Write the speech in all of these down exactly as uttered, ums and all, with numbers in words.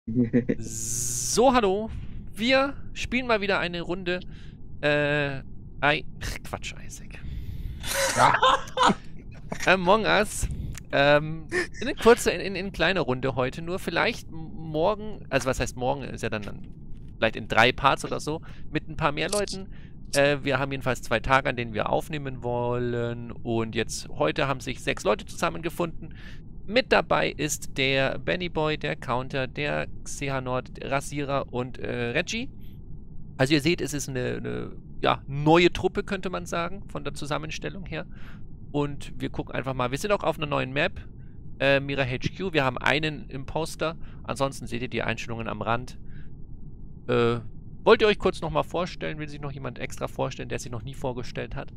So, hallo. Wir spielen mal wieder eine Runde. Äh, I Quatsch, Isaac. Ja. Among Us. Ähm, eine kurze, in, in, in kleine Runde heute nur. Vielleicht morgen, also was heißt morgen, ist ja dann, dann vielleicht in drei Parts oder so, mit ein paar mehr Leuten. Äh, wir haben jedenfalls zwei Tage, an denen wir aufnehmen wollen. Und jetzt, heute haben sich sechs Leute zusammengefunden. Mit dabei ist der Benny Boy, der Counter, der Xehanort, der Rasierer und äh, Reggie. Also ihr seht, es ist eine, eine ja, neue Truppe, könnte man sagen, von der Zusammenstellung her. Und wir gucken einfach mal. Wir sind auch auf einer neuen Map. Äh, Mira H Q. Wir haben einen Imposter. Ansonsten seht ihr die Einstellungen am Rand. Äh, wollt ihr euch kurz nochmal vorstellen? Will sich noch jemand extra vorstellen, der sich noch nie vorgestellt hat?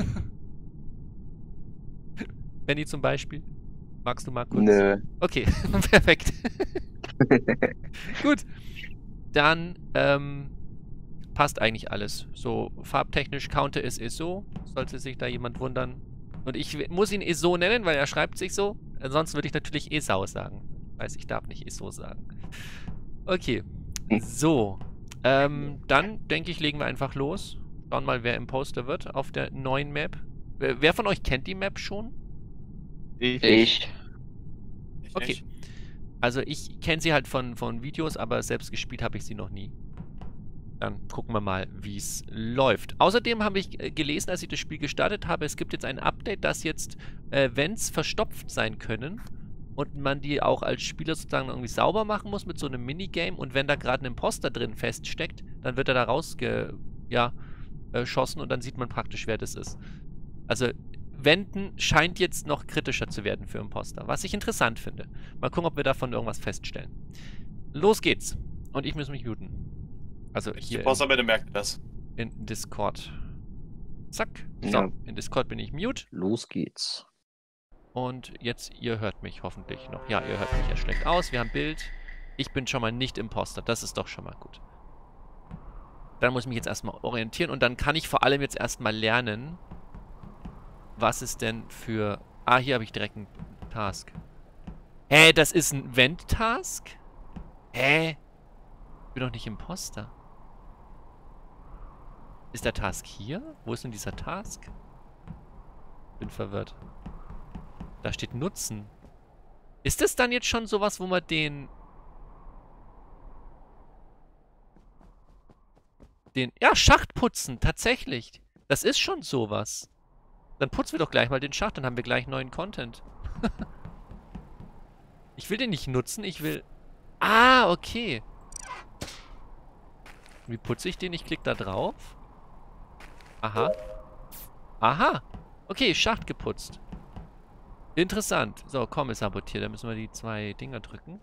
Benny zum Beispiel. Magst du mal kurz? Nö. Okay, perfekt. Gut. Dann ähm, passt eigentlich alles. So farbtechnisch, Counter ist so. Sollte sich da jemand wundern. Und ich muss ihn Eso nennen, weil er schreibt sich so. Ansonsten würde ich natürlich Esau sagen. Weiß ich darf nicht Eso sagen. Okay. So. Ähm, dann denke ich, legen wir einfach los. Schauen mal, wer Imposter wird auf der neuen Map. Wer von euch kennt die Map schon? Ich. ich. Okay. Also ich kenne sie halt von, von Videos, aber selbst gespielt habe ich sie noch nie. Dann gucken wir mal, wie es läuft. Außerdem habe ich gelesen, als ich das Spiel gestartet habe, es gibt jetzt ein Update, dass jetzt äh, Vents verstopft sein können und man die auch als Spieler sozusagen irgendwie sauber machen muss mit so einem Minigame, und wenn da gerade ein Imposter drin feststeckt, dann wird er da rausgeschossen ja, äh, und dann sieht man praktisch, wer das ist. Also Wenden scheint jetzt noch kritischer zu werden für Imposter, was ich interessant finde. Mal gucken, ob wir davon irgendwas feststellen. Los geht's. Und ich muss mich muten. Also hier Imposter, bitte merkt das. In Discord. Zack. So, Ja. in Discord bin ich mute. Los geht's. Und jetzt, ihr hört mich hoffentlich noch. Ja, ihr hört mich ja schlecht aus. Wir haben Bild. Ich bin schon mal nicht Imposter. Das ist doch schon mal gut. Dann muss ich mich jetzt erstmal orientieren und dann kann ich vor allem jetzt erstmal lernen, was ist denn für... Ah, hier habe ich direkt einen Task. Hä, das ist ein Vent-Task? Hä? Ich bin doch nicht Imposter. Ist der Task hier? Wo ist denn dieser Task? Bin verwirrt. Da steht Nutzen. Ist das dann jetzt schon sowas, wo man den... Den... Ja, Schacht putzen, tatsächlich. Das ist schon sowas. Dann putzen wir doch gleich mal den Schacht, dann haben wir gleich neuen Content. Ich will den nicht nutzen, ich will... Ah, okay. Wie putze ich den? Ich klicke da drauf. Aha. Aha. Okay, Schacht geputzt. Interessant. So, komm, ist sabotiert. Da müssen wir die zwei Dinger drücken.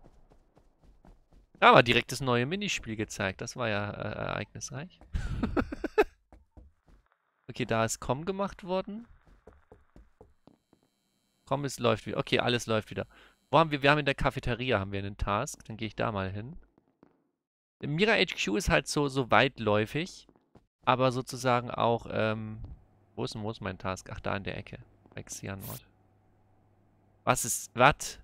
Da war direkt das neue Minispiel gezeigt. Das war ja äh, ereignisreich. Okay, da ist Com gemacht worden. Com ist läuft wieder. Okay, alles läuft wieder. Wo haben wir? Wir haben in der Cafeteria haben wir einen Task. Dann gehe ich da mal hin. Mira H Q ist halt so, so weitläufig. Aber sozusagen auch, ähm... Wo ist denn, wo ist mein Task? Ach, da in der Ecke. Bei Xehanort. Was ist... Was?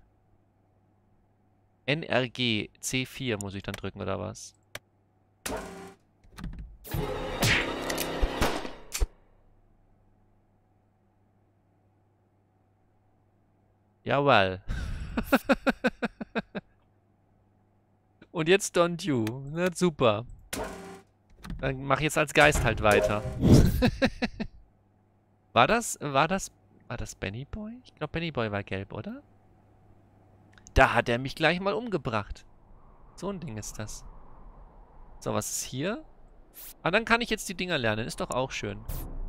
N R G C vier muss ich dann drücken, oder was? Jawohl. Und jetzt Don't You. Na, super. Dann mach ich jetzt als Geist halt weiter. War das, war das, war das Benny Boy? Ich glaube, Benny Boy war gelb, oder? Da hat er mich gleich mal umgebracht. So ein Ding ist das. So, was ist hier? Ah, dann kann ich jetzt die Dinger lernen. Ist doch auch schön.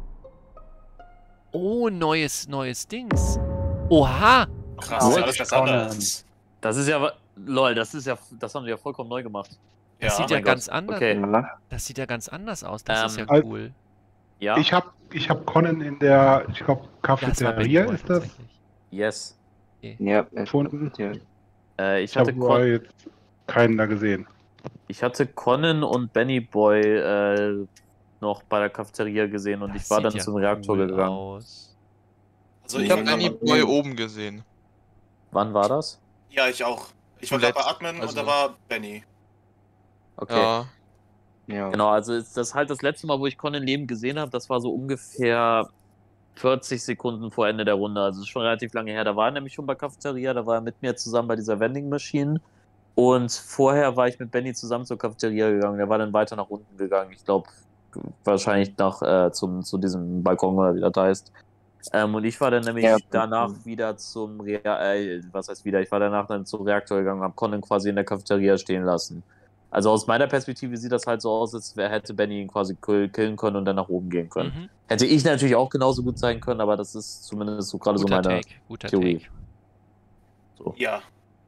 Oh, neues, neues Dings. Oha! Krass, das ist alles ganz anders. Das ist ja, lol, das ist ja, das haben sie ja vollkommen neu gemacht. Das Ja, sieht ja mein ganz Gott. anders Okay. aus. Das sieht ja ganz anders aus. Das Ähm, ist ja also- cool. Ja, Ich habe ich hab Conan in der, ich glaube, Ja, es war Benny Cafeteria Boy ist das tatsächlich. yes. Ja, gefunden. ja. Äh, ich, Ich hatte habe Con jetzt keinen da gesehen. ich hatte Conan und Benny Boy äh, noch bei der Cafeteria gesehen und Das ich war sieht dann ja zum Reaktor cool gegangen. aus. Also Ich ich habe Ja, Benny aber- Boy oben gesehen. Wann war das? Ja, ich auch. Ich war gerade bei Zuletzt, Admin also- und da war Benny. Okay. Ja, Ja. Genau, also ist das halt das letzte Mal, wo ich Conan Leben gesehen habe, das war so ungefähr vierzig Sekunden vor Ende der Runde. Also ist schon relativ lange her. Da war er nämlich schon bei Cafeteria, da war er mit mir zusammen bei dieser Vending Machine. Und vorher war ich mit Benny zusammen zur Cafeteria gegangen. Der war dann weiter nach unten gegangen. Ich glaube, wahrscheinlich nach äh, zum, zu diesem Balkon oder wie das heißt. Ähm, und ich war dann nämlich Ja. danach wieder zum Rea äh, was heißt wieder? Ich war danach dann zum Reaktor gegangen und habe Conan quasi in der Cafeteria stehen lassen. Also aus meiner Perspektive sieht das halt so aus, als wer hätte Benny ihn quasi kill- killen können und dann nach oben gehen können. Mhm. Hätte ich natürlich auch genauso gut sein können, aber das ist zumindest so gerade so Guter meine Take, guter Theorie. Take. So. Ja.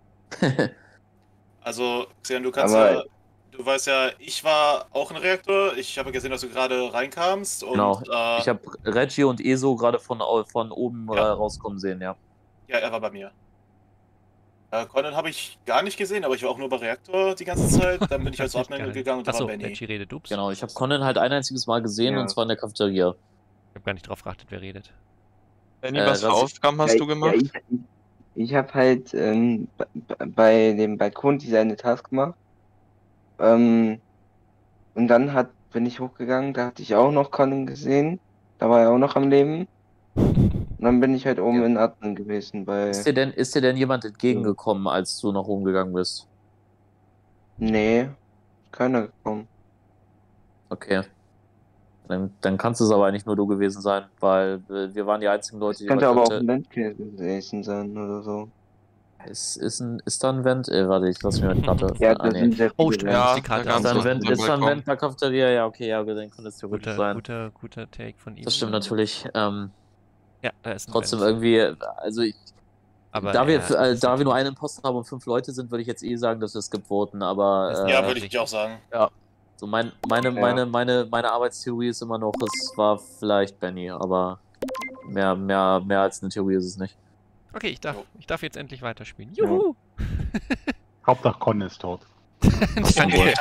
Also, Xian, du kannst Aber- ja. Du weißt ja, ich war auch ein Reaktor. Ich habe gesehen, dass du gerade reinkamst. Und, Genau. Äh, Ich habe Reggie und Eso gerade von, au- von oben Ja. äh, rauskommen sehen, ja. ja, er war bei mir. Äh, Conan habe ich gar nicht gesehen, aber ich war auch nur bei Reaktor die ganze Zeit. Dann bin ich als Admin Geil. gegangen und da Achso, war Benny. Reggie redet, ups. Genau, ich habe Conan halt ein einziges Mal gesehen Ja. und zwar in der Cafeteria. Ich habe gar nicht drauf geachtet, wer redet. Benny, Äh, was für was- Aufgaben hast ja, du gemacht? Ja, ich ich habe halt ähm, b- b- bei dem Balkon diese eine Task gemacht. Ähm, und dann hat, bin ich hochgegangen, da hatte ich auch noch Conan gesehen. Da war er auch noch am Leben. Und dann bin ich halt oben Ja. in Admin gewesen bei. Ist dir denn, ist dir denn jemand entgegengekommen, als du nach oben gegangen bist? Nee, keiner gekommen. Okay. Dann, dann kannst es aber eigentlich nur du gewesen sein, weil wir wir waren die einzigen Leute, die Könnte bei aber auch Cafete- ein Landcase gewesen sein oder so. Ist, ist, ein, ist da ein Vent? Äh, warte, ich lass mich mal die Karte. Ja, ah, das nee. sind sehr Oh, viele stimmt, Lands. muss Ja, die Karte da Ist da ein kannst du- Vent, der ist da ein Balkon. Vent in der Cafeteria? Ja, okay, ja, dann könnte es theoretisch Guter, sein. guter, guter Take von ihm. Das stimmt natürlich. Ähm, Ja, da ist ein trotzdem Vent. irgendwie, also ich, Aber da, wir, er äh, ist da wir nur natürlich- einen Imposter haben und fünf Leute sind, würde ich jetzt eh sagen, dass wir es voten, aber Das ist äh, Ja, Ja, würde ich auch sagen. so mein, meine, Ja. meine, meine, meine Arbeitstheorie ist immer noch, es war vielleicht Benny, aber mehr, mehr, mehr als eine Theorie ist es nicht. Okay, ich darf, Jo. ich darf jetzt endlich weiterspielen. Juhu! Hauptsache Conan ist tot. Danke.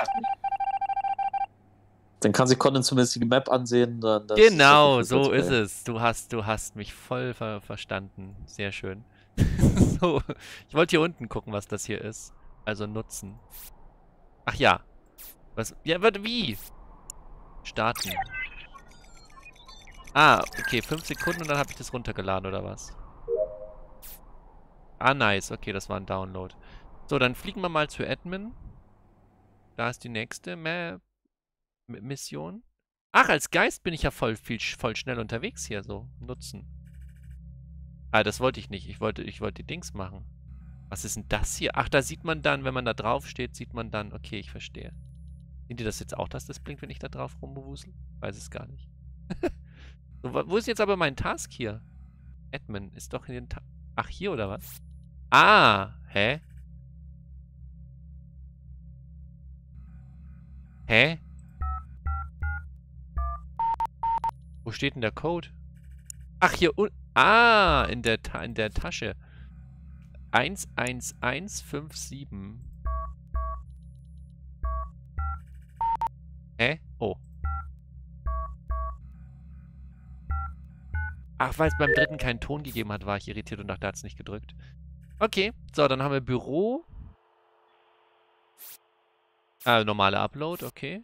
Dann kann sich Conan zumindest die Map ansehen. Dann, das ist Genau, das so Let's ist Play. es. Du hast, du hast mich voll ver verstanden. Sehr schön. So, ich wollte hier unten gucken, was das hier ist. Also nutzen. Ach ja. Was? Ja, warte, wie? Starten. Ah, okay, fünf Sekunden und dann habe ich das runtergeladen, oder was? Ah, nice. Okay, das war ein Download. So, dann fliegen wir mal zu Admin. Da ist die nächste Ma M- Mission. Ach, als Geist bin ich ja voll, viel, sch- voll schnell unterwegs hier, so. Nutzen. Ah, das wollte ich nicht. Ich wollte, ich wollte die Dings machen. Was ist denn das hier? Ach, da sieht man dann, wenn man da drauf steht, sieht man dann. Okay, ich verstehe. Sehen die das jetzt auch, dass das blinkt, wenn ich da drauf rumbewusel? Weiß es gar nicht. So, wo wo ist jetzt aber mein Task hier? Admin ist doch in den Ta Ach, hier oder was? Ah, hä? Hä? Wo steht denn der Code? Ach, hier unten. Ah, in der, Ta in der Tasche. eins eins eins fünf sieben. Hä? Oh. Ach, weil es beim dritten keinen Ton gegeben hat, war ich irritiert und dachte, da hat es nicht gedrückt. Okay, so, dann haben wir Büro. Ah, normale Upload, okay.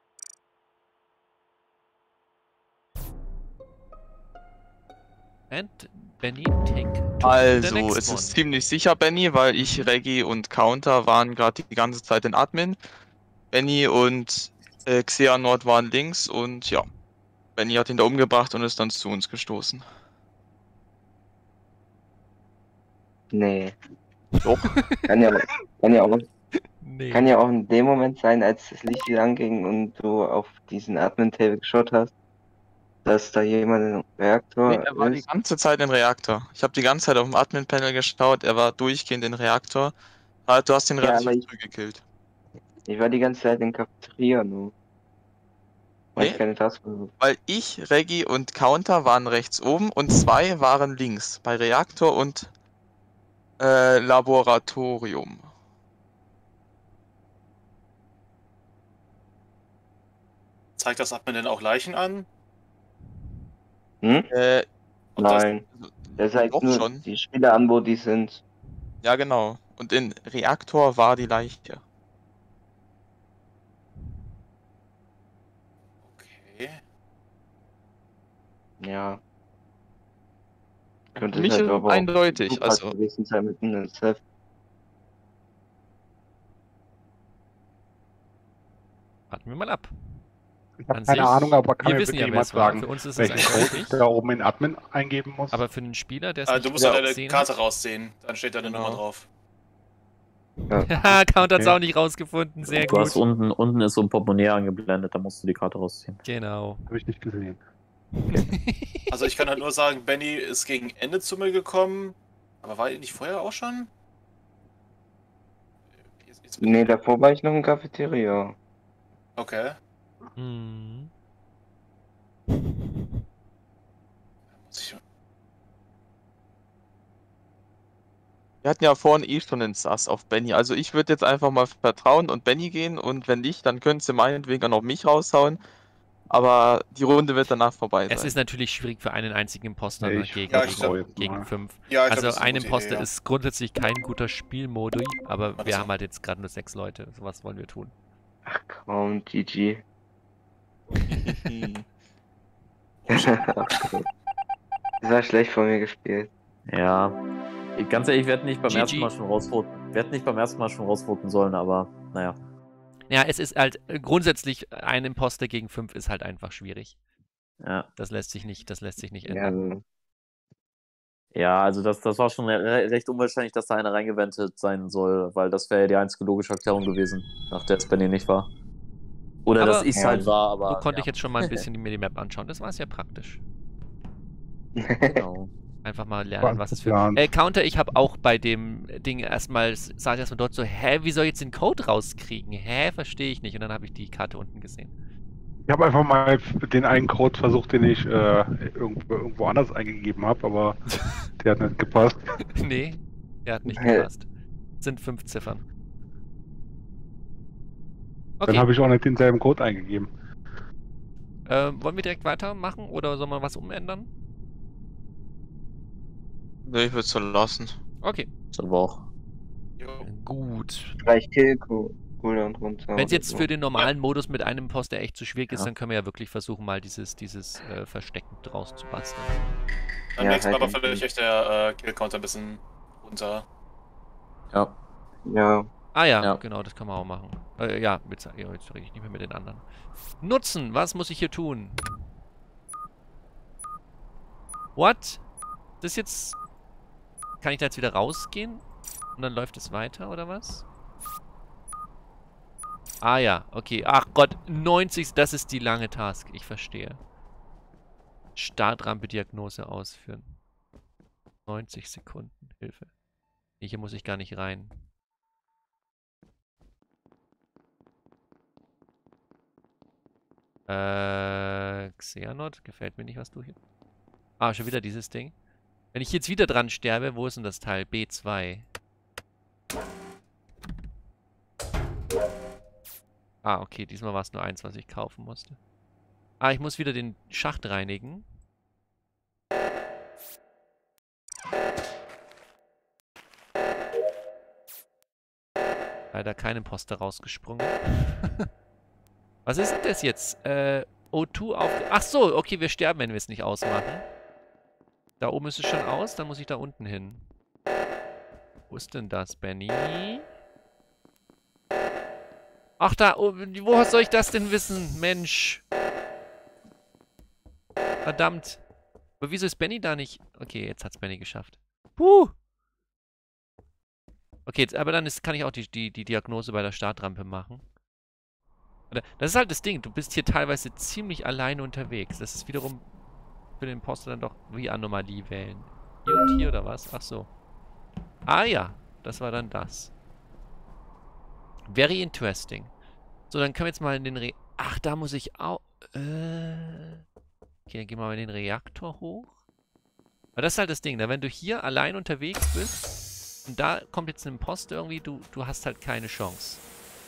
And Benny take to the Also, next es one. ist ziemlich sicher Benny, weil ich, Reggie und Counter waren gerade die ganze Zeit in Admin. Benny und äh, Xehanort waren links und ja, Benny hat ihn da umgebracht und ist dann zu uns gestoßen. Nee. Doch. Kann ja, kann ja auch, Nee. kann ja auch in dem Moment sein, als das Licht wieder anging und du auf diesen Admin-Table geschaut hast, dass da jemand im Reaktor Nee, er war die ist. ganze Zeit im Reaktor. Ich habe die ganze Zeit auf dem Admin-Panel geschaut, er war durchgehend im Reaktor. Ah, du hast ihn Ja, relativ aber ich- früh gekillt. Ich war die ganze Zeit in Cafeteria nur. Weil ich Nee. keine Taste. Weil ich, Reggie und Counter waren rechts oben und zwei waren links, bei Reaktor und äh, Laboratorium. Zeigt das Admin denn auch Leichen an? Hm? Äh, und das- Nein. Der zeigt doch nur schon. die Spieler an, wo die sind. Ja, genau. Und in Reaktor war die Leiche. Okay. Ja. Für Könnte mich es halt ist aber auch eindeutig, Lukas also gewesen sein mit einem Self. Warten wir mal ab. Ich habe An keine sich, Ahnung, aber kann wir mir wissen bitte ja, wer jemand es war. sagen, Für uns ist es welchen Code eindeutig. ich da oben in Admin eingeben muss? Aber für einen Spieler, der es Ah, nicht du musst genau ja deine gesehen Karte hat. rausziehen. Dann steht da eine Genau. Nummer drauf. Haha, Count hat's Okay. auch nicht rausgefunden. Sehr Du hast gut. unten, unten ist so ein Portemonnaie angeblendet, da musst du die Karte rausziehen. Genau. Habe ich nicht gesehen. Also ich kann halt nur sagen, Benny ist gegen Ende zu mir gekommen. Aber war er nicht vorher auch schon? Jetzt, jetzt bin Nee, ich- davor war ich noch in Cafeteria. Okay. Hm. Muss ich... wir hatten ja vorhin eh schon den Sass auf Benny. Also ich würde jetzt einfach mal vertrauen und Benny gehen und wenn nicht, dann können sie meinetwegen auch noch mich raushauen. Aber die Runde wird danach vorbei sein. Es ist natürlich schwierig für einen einzigen Imposter Nee, ne, ich gegen, Ja, ich gegen, glaub jetzt gegen mal. fünf. Ja, ich glaub, Also das ist eine ein gute Imposter Idee, ja. ist grundsätzlich kein guter Spielmodi, aber Warte wir so. haben halt jetzt gerade nur sechs Leute. So was wollen wir tun. Ach komm, G G. Das war schlecht von mir gespielt. Ja. Ich- Ganz ehrlich, wir hätten nicht beim G G. ersten Mal schon rausvoten. Wir hätten nicht beim ersten Mal schon rausvoten sollen, aber naja. Ja, es ist halt äh, grundsätzlich ein Imposter gegen fünf ist halt einfach schwierig. Ja. Das lässt sich nicht, das lässt sich nicht Ja, ändern. also, Ja, also das, das war schon re recht unwahrscheinlich, dass da einer reingewendet sein soll, weil das wäre ja die einzige logische Erklärung gewesen, nach der es Benny nicht war. Oder Aber- dass ich es Ja. halt war, aber. So konnte ja. ich jetzt schon mal ein bisschen die Minimap anschauen. Das war sehr praktisch. Genau. Einfach mal lernen, War was es für. geplant. Äh, Counter, ich habe auch bei dem Ding erstmal, saß ich erstmal dort so, hä, wie soll ich jetzt den Code rauskriegen? Hä, verstehe ich nicht. Und dann habe ich die Karte unten gesehen. Ich habe einfach mal den einen Code versucht, den ich äh, irgendwo, irgendwo anders eingegeben habe, aber der hat nicht gepasst. Nee, der hat nicht Hä? gepasst. Sind fünf Ziffern. Dann Okay, habe ich auch nicht denselben Code eingegeben. äh, wollen wir direkt weitermachen oder sollen wir was umändern? Ne, ich würde es so lassen. Okay, Das aber auch. Jo. gut. Vielleicht Kill Cooldown runter. Wenn es oder jetzt so. für den normalen Modus mit einem Imposter echt zu schwierig ist, Ja. dann können wir ja wirklich versuchen, mal dieses, dieses äh, Verstecken draus zu basteln. Beim Ja, nächsten Mal halt aber vielleicht echt der äh, Kill-Counter ein bisschen runter. Ja. Ja, Ah ja, Ja. genau, das kann man auch machen. Äh, ja, mit, ja, jetzt rede ich nicht mehr mit den anderen. Nutzen, was muss ich hier tun? What? Das jetzt... Kann ich da jetzt wieder rausgehen? Und dann läuft es weiter, oder was? Ah ja, okay. Ach Gott, neunzig, das ist die lange Task. Ich verstehe. Startrampe-Diagnose ausführen. neunzig Sekunden, Hilfe. Nee, hier muss ich gar nicht rein. Äh, Xehanort, gefällt mir nicht, was du hier... Ah, schon wieder dieses Ding. Wenn ich jetzt wieder dran sterbe, wo ist denn das Teil? B zwei. Ah, okay, diesmal war es nur eins, was ich kaufen musste. Ah, ich muss wieder den Schacht reinigen. Leider kein Imposter rausgesprungen. Was ist denn das jetzt? Äh, O zwei auf... Ach so, okay, wir sterben, wenn wir es nicht ausmachen. Da oben ist es schon aus, dann muss ich da unten hin. Wo ist denn das, Benny? Ach, da, oh, wo soll ich das denn wissen? Mensch. Verdammt. Aber wieso ist Benny da nicht? Okay, jetzt hat's Benny geschafft. Puh. Okay, jetzt, aber dann ist, kann ich auch die, die, die Diagnose bei der Startrampe machen. Das ist halt das Ding, du bist hier teilweise ziemlich alleine unterwegs. Das ist wiederum für den Imposter dann doch wie Anomalie wählen. Hier und hier oder was? Ach so. Ah ja, das war dann das. Very interesting. So, dann können wir jetzt mal in den Re... Ach, da muss ich auch... Äh... Okay, dann gehen wir mal in den Reaktor hoch. Aber das ist halt das Ding, ne? Wenn du hier allein unterwegs bist und da kommt jetzt ein Imposter irgendwie, du, du hast halt keine Chance.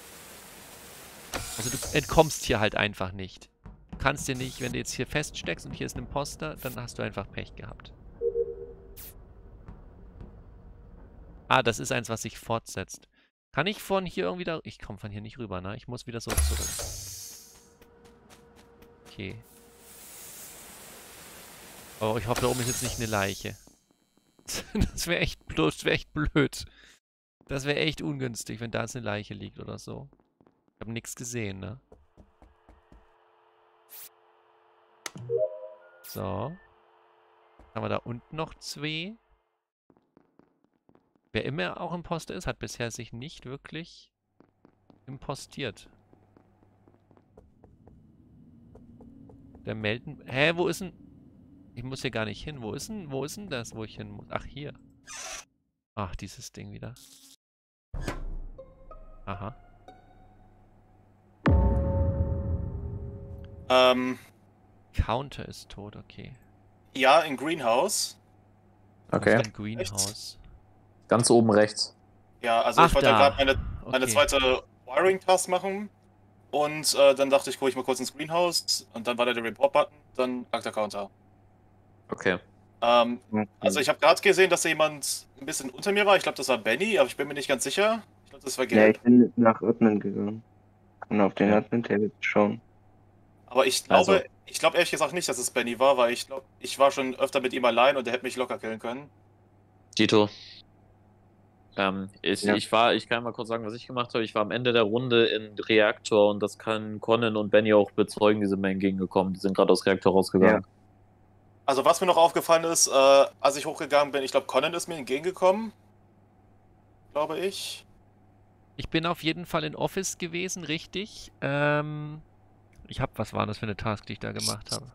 Also du entkommst hier halt einfach nicht. Du kannst dir nicht, wenn du jetzt hier feststeckst und hier ist ein Imposter, dann hast du einfach Pech gehabt. Ah, das ist eins, was sich fortsetzt. Kann ich von hier irgendwie da... Ich komme von hier nicht rüber, ne? Ich muss wieder so zurück. Okay. Oh, ich hoffe, da oben ist jetzt nicht eine Leiche. Das wäre echt blöd, das wäre echt blöd. Das wäre echt ungünstig, wenn da jetzt eine Leiche liegt oder so. Ich habe nichts gesehen, ne? So. Haben wir da unten noch zwei. Wer immer auch Imposter ist, hat bisher sich nicht wirklich impostiert. Der melden... Hä, wo ist denn... Ich muss hier gar nicht hin. Wo ist denn, wo ist denn das, wo ich hin muss? Ach, hier. Ach, dieses Ding wieder. Aha. Ähm, Counter ist tot, okay. ja, in Greenhouse. Okay. Im Greenhouse. Ganz oben rechts. Ja, also Ach, ich wollte da. gerade meine, meine Okay. zweite Wiring-Task machen. Und äh, dann dachte ich, gucke ich mal kurz ins Greenhouse. Und dann war da der Report-Button. Dann lag der Counter. Okay. Ähm, Okay. also ich habe gerade gesehen, dass da jemand ein bisschen unter mir war. Ich glaube, das war Benny, aber ich bin mir nicht ganz sicher. Ich glaube, das war Ja, gelb. ich bin nach Admin gegangen. Und auf den Ja. Admin-Table schauen. Aber ich glaube, Also- ich glaube ehrlich gesagt nicht, dass es Benny war, weil ich glaube, ich war schon öfter mit ihm allein und der hätte mich locker killen können. Tito. Ähm, ich, Ja. ich war, ich kann mal kurz sagen, was ich gemacht habe. Ich war am Ende der Runde in Reaktor und das kann Conan und Benny auch bezeugen, die sind mir entgegengekommen. Die sind gerade aus Reaktor rausgegangen. Also was mir noch aufgefallen ist, äh, als ich hochgegangen bin, ich glaube, Conan ist mir entgegengekommen. Glaube ich. Ich bin auf jeden Fall in Office gewesen, richtig. Ähm, ich hab, was war das für eine Task, die ich da gemacht habe?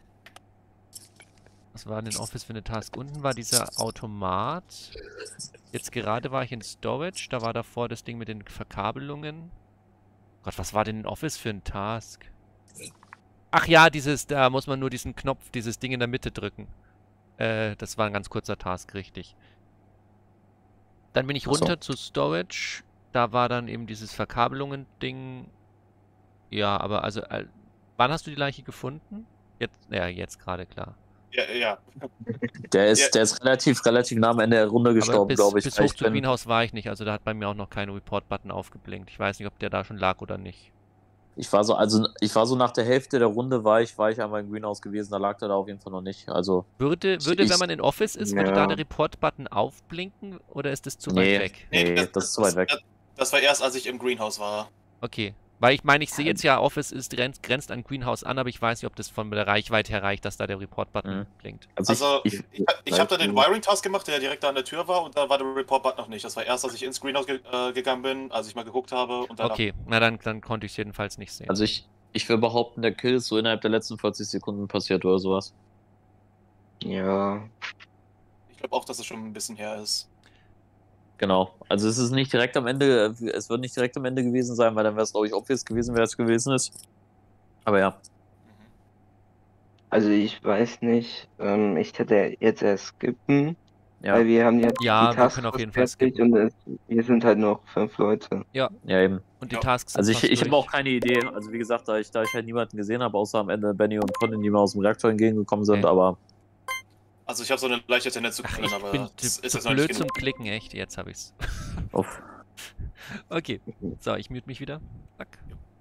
Was war denn in Office für eine Task? Unten war dieser Automat. Jetzt gerade war ich in Storage, da war davor das Ding mit den Verkabelungen. Gott, was war denn in Office für ein Task? Ach ja, dieses, da muss man nur diesen Knopf, dieses Ding in der Mitte drücken. Äh, das war ein ganz kurzer Task, richtig. Dann bin ich Ach so. runter zu Storage. Da war dann eben dieses Verkabelungen-Ding. Ja, aber also, äh, wann hast du die Leiche gefunden? Jetzt, ja, jetzt gerade, klar. Ja, ja. Der ist, Ja. der ist relativ, relativ nah am Ende der Runde Aber gestorben, bis, glaube ich. bis weil hoch ich zu bin- Greenhouse war ich nicht, also da hat bei mir auch noch kein Report-Button aufgeblinkt. Ich weiß nicht, ob der da schon lag oder nicht. Ich war so, also ich war so nach der Hälfte der Runde war ich, war ich einmal im Greenhouse gewesen, da lag der da auf jeden Fall noch nicht. Also, Würde, Ich- würde ich- wenn man in Office ist, würde Ja. da der Report-Button aufblinken oder ist das zu Nee. weit weg? Nee, das ist zu weit weg. Das, das war erst, als ich im Greenhouse war. Okay. Weil ich meine, ich sehe jetzt ja, Office ist grenzt, grenzt an Greenhouse an, aber ich weiß nicht, ob das von der Reichweite her reicht, dass da der Report-Button Mhm. blinkt. Also, Also, ich, Ich, ich habe da den Wiring-Task gemacht, der direkt da an der Tür war und da war der Report-Button noch nicht. Das war erst, als ich ins Greenhouse ge äh, gegangen bin, als ich mal geguckt habe und danach. Okay, na dann, dann konnte ich es jedenfalls nicht sehen. also ich, ich will behaupten, der Kill ist so innerhalb der letzten vierzig Sekunden passiert oder sowas. Ja. Ich glaube auch, dass es schon ein bisschen her ist. Genau. Also es ist nicht direkt am Ende, es wird nicht direkt am Ende gewesen sein, weil dann wäre es, glaube ich, obvious gewesen, wer es gewesen ist. Aber ja. Mhm. Also ich weiß nicht. Ähm, ich hätte jetzt erst skippen, Ja, weil wir haben ja, Ja, die wir Task können auf jeden Fall fertig und es, wir sind halt noch fünf Leute. ja eben. Und die Ja. Tasks sind Also ich, fast ich habe durch. auch keine Idee. Also wie gesagt, da ich, da ich halt niemanden gesehen habe, außer am Ende Benny und Conan, die mir aus dem Reaktor entgegengekommen sind, Okay. aber Also ich habe so eine leichte Tendenz zu Ach, können, ich aber bin das zu, ist zu jetzt noch blöd nicht zum genug. Klicken, echt. Jetzt habe ich's. uff. Okay. So, ich mute mich wieder. Zack.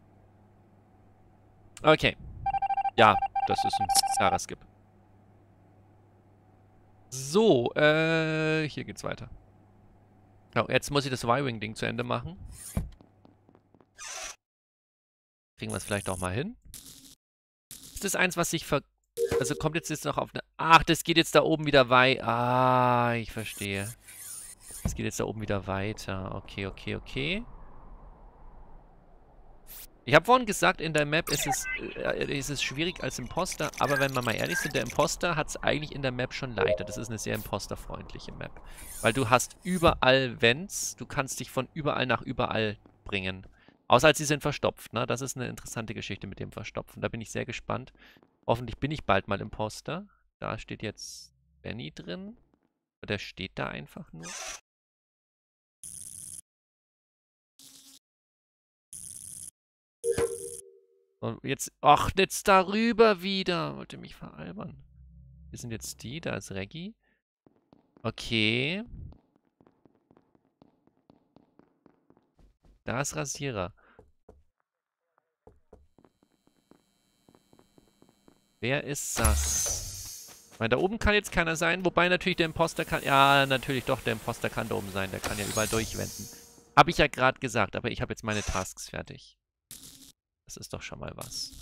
Okay. Ja, das ist ein klarer Skip. So, äh, hier geht's weiter. Oh, jetzt muss ich das Wiring-Ding zu Ende machen. Kriegen wir es vielleicht auch mal hin? Ist das eins, was sich ver... Also kommt jetzt jetzt noch auf eine... Ach, das geht jetzt da oben wieder wei... Ah, ich verstehe. Das geht jetzt da oben wieder weiter. Okay, okay, okay. Ich habe vorhin gesagt, in der Map ist es, äh, ist es schwierig als Imposter, aber wenn wir mal ehrlich sind, der Imposter hat es eigentlich in der Map schon leichter. Das ist eine sehr imposterfreundliche Map. Weil du hast überall Vents, du kannst dich von überall nach überall bringen. Außer als sie sind verstopft, ne? Das ist eine interessante Geschichte mit dem Verstopfen. Da bin ich sehr gespannt. Hoffentlich bin ich bald mal Imposter. Da steht jetzt Benny drin. Der steht da einfach nur. Und jetzt, ach, jetzt darüber wieder. Wollte mich veralbern. Hier sind jetzt die, da ist Reggie. Okay. Da ist Rasierer. Wer ist das? Ich meine, da oben kann jetzt keiner sein, wobei natürlich der Imposter kann... Ja, natürlich doch, der Imposter kann da oben sein. Der kann ja überall durchwenden. Habe ich ja gerade gesagt, aber ich habe jetzt meine Tasks fertig. Das ist doch schon mal was.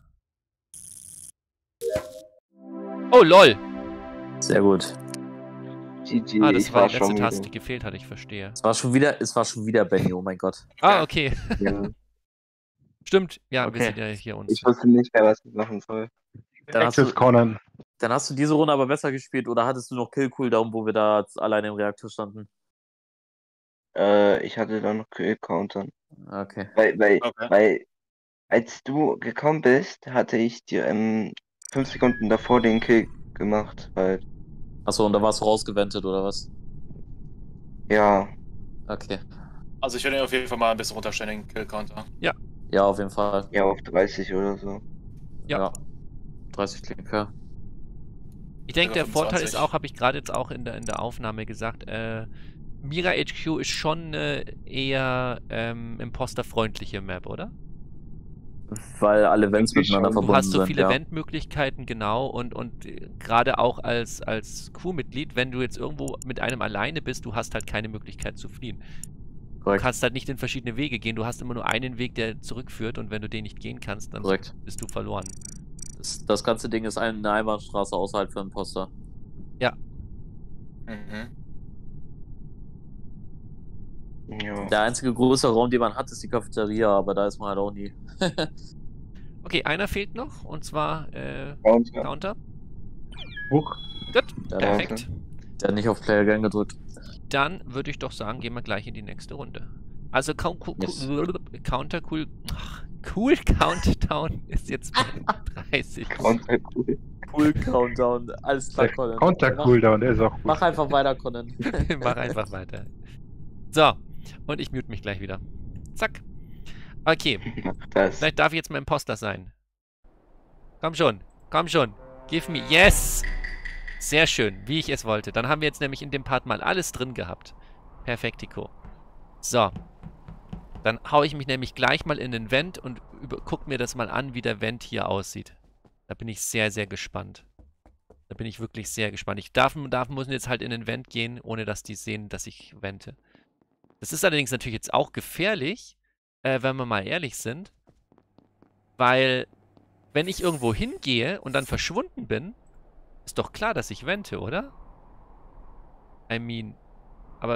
Oh, lol! Sehr gut. G G, Ah, das ich war war die letzte schon Taste, die müde. gefehlt hat, ich verstehe. Es war schon wieder, es war schon wieder Benny, oh mein Gott. Ah, okay. Ja. Stimmt, ja, wir Okay. sind ja hier uns. Ich wusste nicht mehr, was ich machen soll. Dann hast, Access du, Conan. dann hast du diese Runde aber besser gespielt oder hattest du noch Kill-Cooldown, wo wir da alleine im Reaktor standen? Äh, ich hatte dann noch Kill-Countern. Okay. Weil, weil, Okay. weil, als du gekommen bist, hatte ich dir ähm, fünf Sekunden davor den Kill gemacht, halt. Achso, und da warst du rausgewendet oder was? Ja. Okay. Also ich werde ihn auf jeden Fall mal ein bisschen runterstellen, den Kill-Counter. Ja, auf jeden Fall. Ja, auf dreißig oder so. Ja. dreißig klingt fair. Ich denke, der Sogar Vorteil ist fünfundzwanzig. auch, habe ich gerade jetzt auch in der, in der Aufnahme gesagt, äh, Mira H Q ist schon eine eher ähm, imposterfreundliche Map, oder? Weil alle Events Irgendwie miteinander schon. verbunden Du hast so sind, viele ja. Eventmöglichkeiten, genau, und, und äh, gerade auch als, als Crewmitglied, wenn du jetzt irgendwo mit einem alleine bist, du hast halt keine Möglichkeit zu fliehen. Du Korrekt. kannst halt nicht in verschiedene Wege gehen, du hast immer nur einen Weg, der zurückführt, und wenn du den nicht gehen kannst, dann Korrekt. bist du verloren. Das, das ganze Ding ist eine Einbahnstraße außerhalb für einen Imposter. Mhm. Ja. Der einzige größere Raum, den man hat, ist die Cafeteria, aber da ist man halt auch nie. Okay, einer fehlt noch, und zwar äh, Counter. Counter. Huch. Gut, Der, Ja. perfekt. der hat nicht auf Player Gang gedrückt. Dann würde ich doch sagen, gehen wir gleich in die nächste Runde. Also Cou Cou Yes. Counter Cool ach, Cool Countdown ist jetzt bei dreißig. Counter cool. Cool Countdown. Alles klar, Der Colin. Counter Mach- Cooldown, der ist auch gut. Mach einfach weiter, Colin. Mach einfach weiter. So, und ich mute mich gleich wieder. Zack. Okay, Mach das. vielleicht darf ich jetzt mal Imposter sein. Komm schon, komm schon. Give me, yes! Sehr schön, wie ich es wollte. Dann haben wir jetzt nämlich in dem Part mal alles drin gehabt. Perfektiko. So. Dann hau ich mich nämlich gleich mal in den Vent und über, guck mir das mal an, wie der Vent hier aussieht. Da bin ich sehr, sehr gespannt. Da bin ich wirklich sehr gespannt. Ich darf, darf muss jetzt halt in den Vent gehen, ohne dass die sehen, dass ich vente. Das ist allerdings natürlich jetzt auch gefährlich, äh, wenn wir mal ehrlich sind. Weil, wenn ich irgendwo hingehe und dann verschwunden bin, ist doch klar, dass ich vente, oder? I mean, aber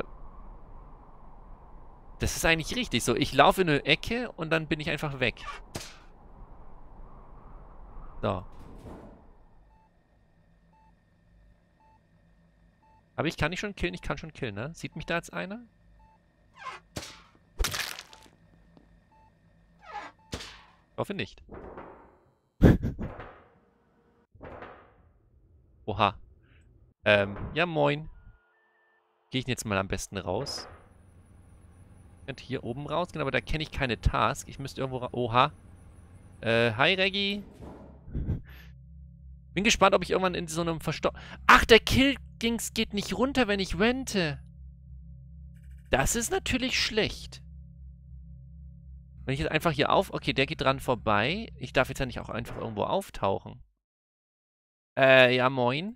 das ist eigentlich richtig. So, ich laufe in eine Ecke und dann bin ich einfach weg. So. Aber ich kann nicht schon killen, ich kann schon killen, ne? Sieht mich da jetzt einer? Ich hoffe nicht. Oha. Ähm, ja moin. Gehe ich jetzt mal am besten raus. Ich könnte hier oben rausgehen, aber da kenne ich keine Task. Ich müsste irgendwo ra Oha. Äh, hi Reggie. Bin gespannt, ob ich irgendwann in so einem Verstock... Ach, der Kill-Dings geht nicht runter, wenn ich rente. Das ist natürlich schlecht. Wenn ich jetzt einfach hier auf... Okay, der geht dran vorbei. Ich darf jetzt ja nicht auch einfach irgendwo auftauchen. Äh, ja moin.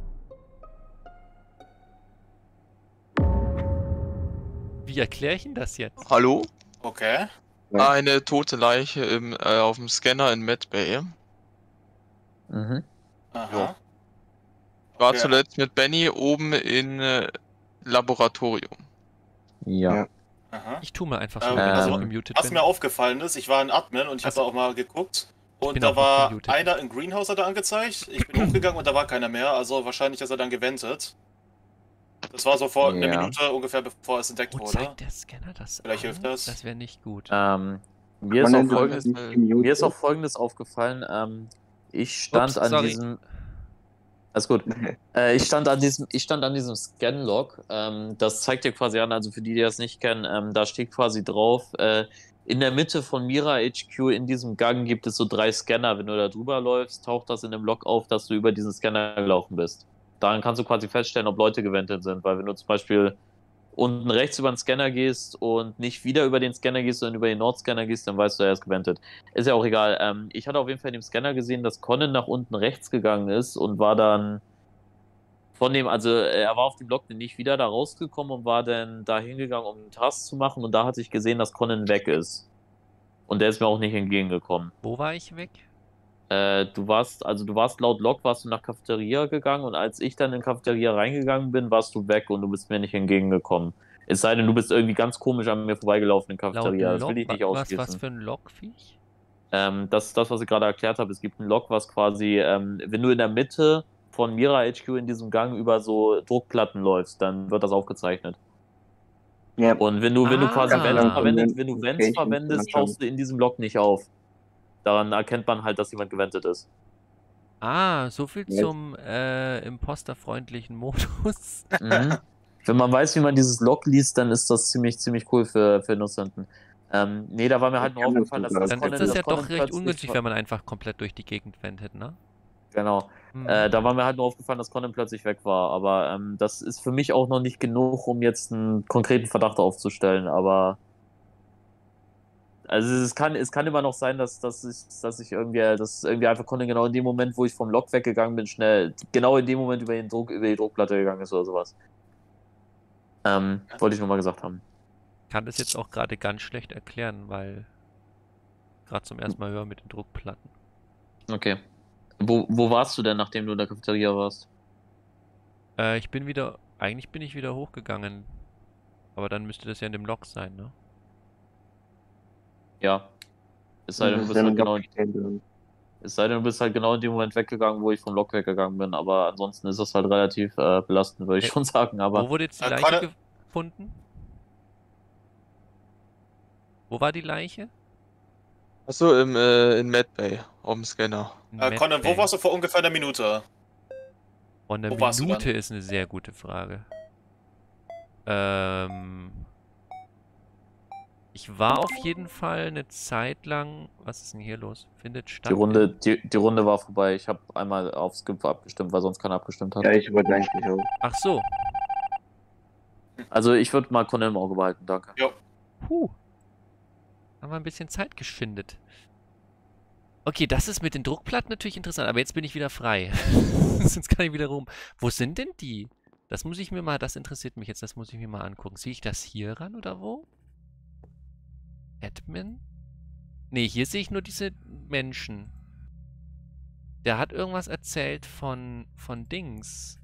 Wie erkläre ich Ihnen das jetzt? Hallo? Okay. Ja. Eine tote Leiche im, äh, auf dem Scanner in Medbay. Mhm. Aha. War Okay. zuletzt mit Benny oben in äh, Laboratorium. Ja. Ja. Aha. Ich tue mal einfach so, Ähm, wenn also, ich gemutet Was bin. mir aufgefallen ist, ich war ein Admin und ich habe Ach so. da auch mal geguckt. Und bin da auch war gemutet. einer im Greenhouse hat er angezeigt. Ich bin hochgegangen und da war keiner mehr. Also wahrscheinlich ist er dann gewendet. Das war so vor einer Ja. Minute ungefähr, bevor es entdeckt Oh, wurde. zeigt der Scanner das Vielleicht auch? hilft das. Das wäre nicht gut. Ähm, mir, ist Conan, auch du hast folgendes, nicht äh, gemutet. mir ist auch Folgendes aufgefallen. Ähm, ich stand Ups, an sorry. diesem... Alles gut. Äh, ich stand an diesem, ich stand an diesem Scan-Log. Ähm, das zeigt dir quasi an, also für die, die das nicht kennen, ähm, da steht quasi drauf, äh, in der Mitte von Mira H Q in diesem Gang gibt es so drei Scanner. Wenn du da drüber läufst, taucht das in dem Log auf, dass du über diesen Scanner gelaufen bist. Daran kannst du quasi feststellen, ob Leute gewendet sind, weil wenn du zum Beispiel unten rechts über den Scanner gehst und nicht wieder über den Scanner gehst, sondern über den Nordscanner gehst, dann weißt du, er ist gewendet. Ist ja auch egal. Ähm, ich hatte auf jeden Fall in dem Scanner gesehen, dass Conan nach unten rechts gegangen ist und war dann von dem, also er war auf dem Block nicht wieder da rausgekommen und war dann da hingegangen, um einen Task zu machen, und da hatte ich gesehen, dass Conan weg ist. Und der ist mir auch nicht entgegengekommen. Wo war ich weg? Äh, du warst, also du warst laut Log, warst du nach Cafeteria gegangen, und als ich dann in Cafeteria reingegangen bin, warst du weg und du bist mir nicht entgegengekommen. Es sei denn, du bist irgendwie ganz komisch an mir vorbeigelaufen in Laut Cafeteria. Das Log? will ich nicht was, ausschließen. was für ein Logviech? Ähm, das ist das, was ich gerade erklärt habe. Es gibt ein Log, was quasi, ähm, wenn du in der Mitte von Mira H Q in diesem Gang über so Druckplatten läufst, dann wird das aufgezeichnet. Ja, Und wenn du, wenn du Ah. quasi Vents Ah. verwendest, wenn du Vents Okay, verwendest, ich kann tauchst du in diesem Log nicht auf. Daran erkennt man halt, dass jemand gewendet ist. Ah, so viel Ja. zum äh, imposterfreundlichen Modus. Mhm. Wenn man weiß, wie man dieses Log liest, dann ist das ziemlich, ziemlich cool für, für Nutzenden. Ähm, nee, da war mir halt nur kann das aufgefallen, dass sogar. das Dann Conan, ist das das ja Conan doch recht plötzlich ungünstig, ver- wenn man einfach komplett durch die Gegend wendet, ne? Genau. Hm. Äh, da war mir halt nur aufgefallen, dass Conan plötzlich weg war. Aber ähm, das ist für mich auch noch nicht genug, um jetzt einen konkreten Verdacht aufzustellen. Aber also es kann, es kann immer noch sein, dass, dass ich, dass ich irgendwie, dass irgendwie einfach Conan genau in dem Moment, wo ich vom Log weggegangen bin, schnell, genau in dem Moment über den Druck, über die Druckplatte gegangen ist oder sowas. Ähm, wollte ich nur mal gesagt haben. Kann das jetzt auch gerade ganz schlecht erklären, weil gerade zum ersten Mal hören mit den Druckplatten. Okay. Wo, wo warst du denn, nachdem du in der Cafeteria warst? Äh, ich bin wieder, eigentlich bin ich wieder hochgegangen. Aber dann müsste das ja in dem Log sein, ne? Ja. Es sei denn, du Das bist ist halt ja genau, noch stehen bleiben. es sei denn, du bist halt genau in dem Moment weggegangen, wo ich vom Log weggegangen bin. Aber ansonsten ist das halt relativ äh, belastend, würde ich Hey, schon sagen. Aber Wo wurde jetzt die Äh, Leiche Conor- gefunden? Wo war die Leiche? Achso, im, äh, in Medbay, auf dem Scanner. In Äh, Conan, wo Medbay. warst du vor ungefähr einer Minute? Vor einer wo warst du Minute dann? ist eine sehr gute Frage. Ähm... Ich war auf jeden Fall eine Zeit lang... Was ist denn hier los? Findet statt. die Runde, die, die Runde war vorbei. Ich habe einmal auf Skip abgestimmt, weil sonst keiner abgestimmt hat. Ja, ich wollte eigentlich auch. Ach so. Also ich würde mal Conan im Auge behalten, danke. Puh. Haben wir ein bisschen Zeit geschindet. Okay, das ist mit den Druckplatten natürlich interessant, aber jetzt bin ich wieder frei. Sonst kann ich wieder rum. Wo sind denn die? Das muss ich mir mal, das interessiert mich jetzt, das muss ich mir mal angucken. Sehe ich das hier ran oder wo? Admin? Nee, hier sehe ich nur diese Menschen. Der hat irgendwas erzählt von, von Dings.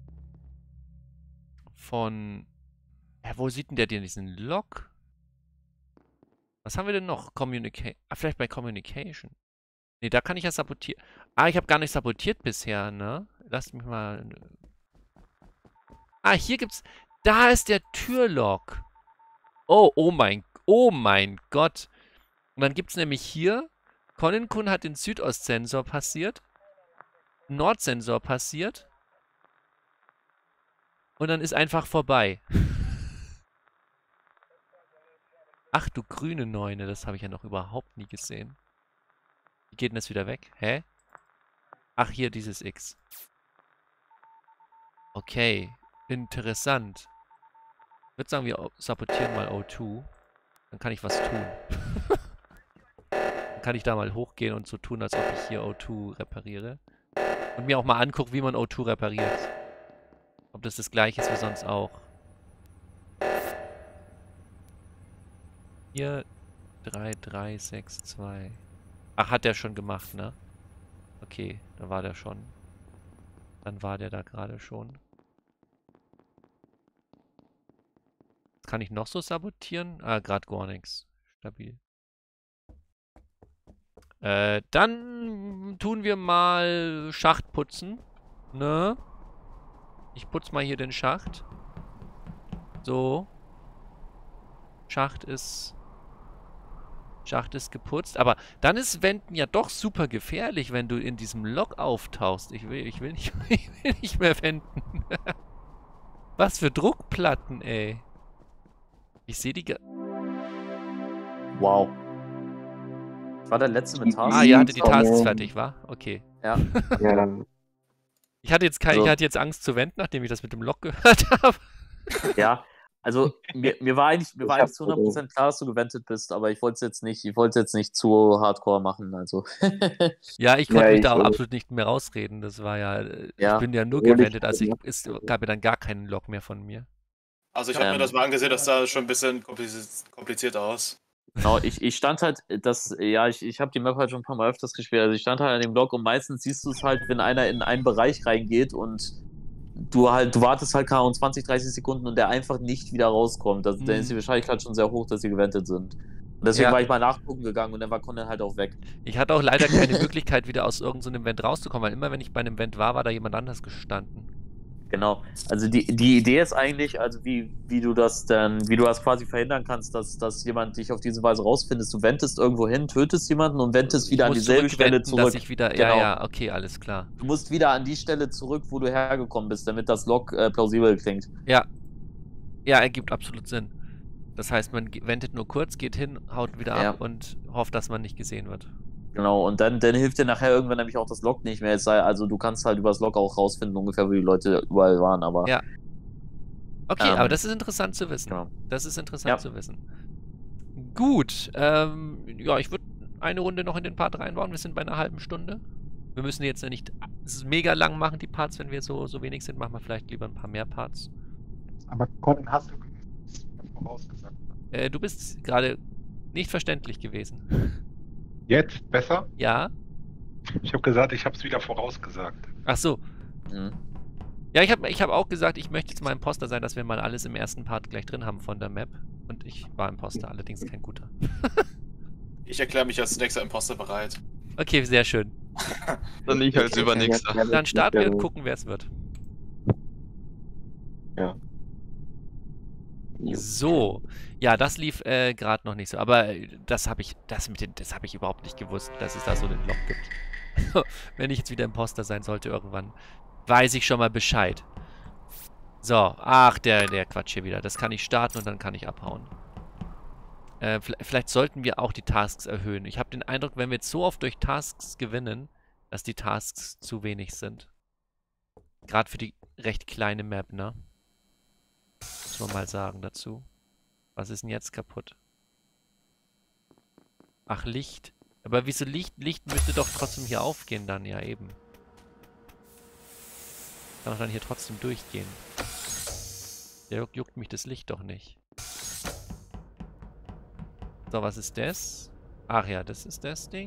Von... Ja, wo sieht denn der denn diesen Log? Was haben wir denn noch? Communica- ah, vielleicht bei Communication. Nee, da kann ich ja sabotieren. Ah, ich habe gar nicht sabotiert bisher, ne? Lasst mich mal... Ah, hier gibt's... Da ist der Türlog. Oh, oh mein... Oh mein Gott. Und dann gibt's nämlich hier... Conan-kun hat den Südostsensor passiert. Nordsensor passiert. Und dann ist einfach vorbei. Ach du grüne Neune, das habe ich ja noch überhaupt nie gesehen. Wie geht denn das wieder weg? Hä? Ach, hier dieses X. Okay, interessant. Ich würde sagen, wir sabotieren mal O zwei. Dann kann ich was tun. Dann kann ich da mal hochgehen und so tun, als ob ich hier O zwei repariere. Und mir auch mal angucken, wie man O zwei repariert. Ob das das gleiche ist wie sonst auch. Hier drei drei sechs zwei. Ach, hat der schon gemacht, ne? Okay, da war der schon. Dann war der da gerade schon. Was kann ich noch so sabotieren? Ah, gerade gar nichts. Stabil. Äh, dann tun wir mal Schacht putzen. Ne? Ich putze mal hier den Schacht. So. Schacht ist... Schacht ist geputzt. Aber dann ist Wenden ja doch super gefährlich, wenn du in diesem Log auftauchst. Ich will, ich will nicht, ich will nicht mehr wenden. Was für Druckplatten, ey. Ich sehe die... Wow. Ich war der Letzte mit Tasks. Ah, ihr hattet die Sorry. Tasks fertig, wa? Okay. Ja. Ja, Ich hatte jetzt kein, So. ich hatte jetzt Angst zu wenden, nachdem ich das mit dem Log gehört habe. Ja, Also, mir, mir war eigentlich, mir Ich war hab eigentlich zu hundert Prozent klar, dass du gewendet bist, aber ich wollte es jetzt nicht, ich wollte es jetzt nicht zu hardcore machen, also. Ja, ich konnte Ja, mich ich da auch auch. absolut nicht mehr rausreden. Das war ja, äh, ich Ja. bin ja nur Obwohl ich gewendet, also ich, gemacht es habe. gab ja dann gar keinen Log mehr von mir. Also ich habe Ähm. mir das mal angesehen, das sah schon ein bisschen kompliziert, kompliziert aus. Genau, ich, ich stand halt, das, ja, ich, ich habe die Map halt schon ein paar Mal öfters gespielt, also ich stand halt an dem Block und meistens siehst du es halt, wenn einer in einen Bereich reingeht und du halt, du wartest halt keine Ahnung, zwanzig, dreißig Sekunden und der einfach nicht wieder rauskommt. Also, dann ist die Mhm. Wahrscheinlichkeit schon sehr hoch, dass sie gewendet sind. Und deswegen Ja. war ich mal nachgucken gegangen und dann war Conan halt auch weg. Ich hatte auch leider keine Möglichkeit, wieder aus irgendeinem Event rauszukommen, weil immer, wenn ich bei einem Event war, war da jemand anders gestanden. Genau. Also die, die Idee ist eigentlich, also wie, wie du das dann, wie du das quasi verhindern kannst, dass, dass jemand dich auf diese Weise rausfindest. Du wendest irgendwo hin, tötest jemanden und wendest Ich wieder an muss dieselbe Stelle zurückwenden, zurück. dass ich wieder, Genau. ja, ja, okay, alles klar. Du musst wieder an die Stelle zurück, wo du hergekommen bist, damit das Log äh, plausibel klingt. Ja. Ja, ergibt absolut Sinn. Das heißt, man ge- wendet nur kurz, geht hin, haut wieder Ja. ab und hofft, dass man nicht gesehen wird. Genau, und dann, dann hilft dir nachher irgendwann nämlich auch das Log nicht mehr. Es sei, also du kannst halt über das Log auch rausfinden, ungefähr, wo die Leute überall waren, aber. Ja. Okay, Ähm, aber das ist interessant zu wissen. genau. Das ist interessant Ja. zu wissen. Gut, ähm, ja, ich würde eine Runde noch in den Part reinbauen. Wir sind bei einer halben Stunde. Wir müssen jetzt ja nicht es ist mega lang machen, die Parts, wenn wir so, so wenig sind. Machen wir vielleicht lieber ein paar mehr Parts. Aber Colin, hast du vorausgesagt? Äh, du bist gerade nicht verständlich gewesen. Jetzt besser? Ja? Ich habe gesagt, ich habe es wieder vorausgesagt. Ach so. Mhm. Ja, ich habe ich hab auch gesagt, ich möchte jetzt mal Imposter sein, dass wir mal alles im ersten Part gleich drin haben von der Map. Und ich war Imposter, allerdings kein guter. Ich erkläre mich als nächster Imposter bereit. Okay, sehr schön. Dann ich als Übernächster. Dann starten wir und gucken, wer es wird. Ja. So. Ja, das lief äh, gerade noch nicht so. Aber äh, das habe ich, das mit den, das habe ich überhaupt nicht gewusst, dass es da so einen Loch gibt. Wenn ich jetzt wieder Imposter sein sollte irgendwann, weiß ich schon mal Bescheid. So, ach, der, der Quatsch hier wieder. Das kann ich starten und dann kann ich abhauen. Äh, vielleicht sollten wir auch die Tasks erhöhen. Ich habe den Eindruck, wenn wir jetzt so oft durch Tasks gewinnen, dass die Tasks zu wenig sind. Gerade für die recht kleine Map, ne? Muss man mal sagen dazu. Was ist denn jetzt kaputt? Ach, Licht. Aber wieso Licht? Licht müsste doch trotzdem hier aufgehen dann, ja eben. Kann doch dann hier trotzdem durchgehen. Ja, juckt, juckt mich das Licht doch nicht. So, was ist das? Ach ja, das ist das Ding.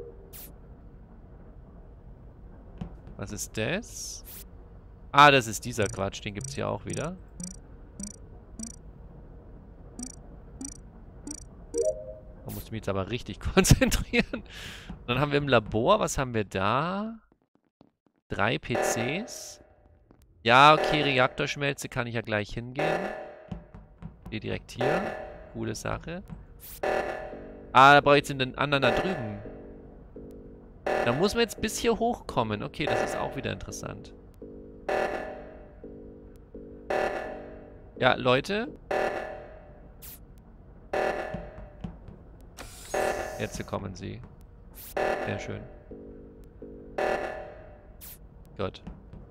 Was ist das? Ah, das ist dieser Quatsch. Den gibt es hier auch wieder. Da muss ich mich jetzt aber richtig konzentrieren. Und dann haben wir im Labor, was haben wir da? Drei P Cs. Ja, okay, Reaktorschmelze kann ich ja gleich hingehen. Geh direkt hier. Coole Sache. Ah, da brauche ich jetzt den anderen da drüben. Da muss man jetzt bis hier hochkommen. Okay, das ist auch wieder interessant. Ja, Leute. Jetzt kommen sie. Sehr schön. Gut.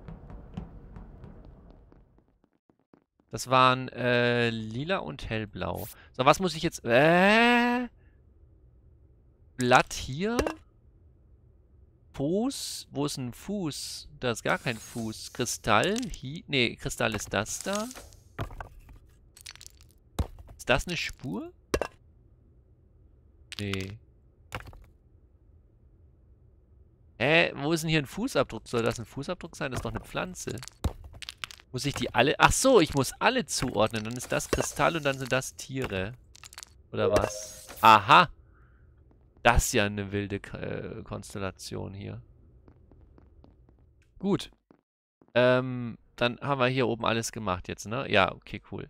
Das waren äh, lila und hellblau. So, was muss ich jetzt... Äh? Blatt hier? Fuß? Wo ist ein Fuß? Da ist gar kein Fuß. Kristall? Hier? Nee, Kristall ist das da. Ist das eine Spur? Nee. Hä? Wo ist denn hier ein Fußabdruck? Soll das ein Fußabdruck sein? Das ist doch eine Pflanze. Muss ich die alle... Ach so, ich muss alle zuordnen. Dann ist das Kristall und dann sind das Tiere. Oder was? Aha. Das ist ja eine wilde äh, Konstellation hier. Gut. Ähm, dann haben wir hier oben alles gemacht jetzt, ne? Ja, okay, cool.